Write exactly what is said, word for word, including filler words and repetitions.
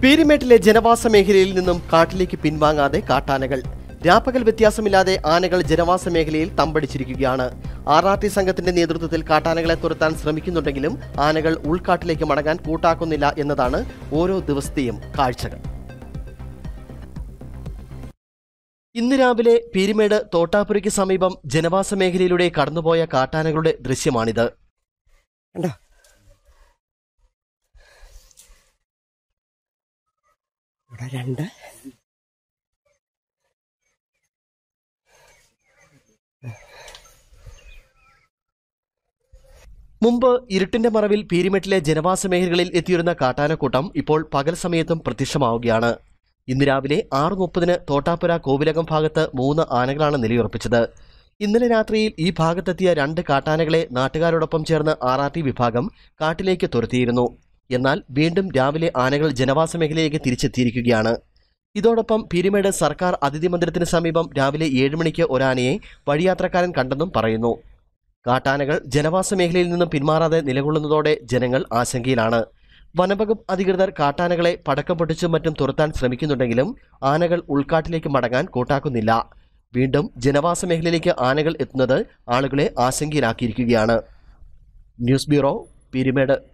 പീരിമേട്ടിലെ ജനവാസ മേഖലയിൽ നിന്നും കാട്ടിലേക്ക് പിൻവാങ്ങാതെ കാട്ടാനകൾ. രാപ്പകൽ വ്യത്യാസമില്ലാതെ ആനകൾ ജനവാസ മേഖലയിൽ തമ്പടിച്ചിരിക്കുകയാണ്. ആർ ആർ ടി സംഘത്തിന്റെ നേതൃത്വത്തിൽ കാട്ടാനകളെ തുരത്താൻ ശ്രമിക്കുന്നുണ്ടെങ്കിലും ആനകൾ ഉൾക്കാട്ടിലേക്ക് മടങ്ങാൻ കൂട്ടാക്കുന്നില്ല എന്നതാണ് ഓരോ ദിവസത്തെയും കാഴ്ചകൾ. ഇന്ന് രാവിലെ പീരിമേട് തോട്ടാപുരയ്ക്ക് സമീപം ജനവാസ മേഖലയിലൂടെ കടന്നുപോയ കാട്ടാനകളുടെ ദൃശ്യമാണിത്. രണ്ട് മുമ്പ് ഇരുട്ടിന്റെ മറവിൽ പീരിമേട്ടിലെ ജനവാസ മേഖലകളിൽ എത്തിയിരുന്ന കാട്ടാനക്കൂട്ടം ഇപ്പോൾ പകൽ സമയത്തും പ്രത്യക്ഷമാവുകയാണ്. ഇന്ന് രാവിലെ ആറ് മുപ്പതിന് തോട്ടാപുര കോവിലകം ഭാഗത്ത് മൂന്ന് ആനകളാണ് നിലയുറപ്പിച്ചത്. ഇന്നലെ രാത്രിയിൽ ഈ ഭാഗത്തെത്തിയ രണ്ട് കാട്ടാനകളെ നാട്ടുകാരോടൊപ്പം ചേർന്ന് ആർ ആർ ടി വിഭാഗം കാട്ടിലേക്ക് തുരത്തിയിരുന്നു. എന്നാൽ വീണ്ടും രാവിലെ ആനകൾ ജനവാസ മേഖലയിലേക്ക് തിരിച്ചെത്തിയിരിക്കുകയാണ്. ഇതോടൊപ്പം പീരിമേട് സർക്കാർ അതിഥി മന്ദിരത്തിന് സമീപം രാവിലെ ഏഴ് മണിക്ക് ഒരാനയെ വഴിയാത്രക്കാരൻ കണ്ടെന്നും പറയുന്നു. കാട്ടാനകൾ ജനവാസ മേഖലയിൽ നിന്നും പിന്മാറാതെ നിലകൊള്ളുന്നതോടെ ജനങ്ങൾ ആശങ്കയിലാണ്. വനംവകുപ്പ് അധികൃതർ കാട്ടാനകളെ പടക്കം പൊട്ടിച്ചും മറ്റും തുരത്താൻ ശ്രമിക്കുന്നുണ്ടെങ്കിലും ആനകൾ ഉൾക്കാട്ടിലേക്ക് മടങ്ങാൻ കൂട്ടാക്കുന്നില്ല. വീണ്ടും ജനവാസ മേഖലയിലേക്ക് ആനകൾ എത്തുന്നത് ആളുകളെ ആശങ്കയിലാക്കിയിരിക്കുകയാണ്. News bureau, Peermade.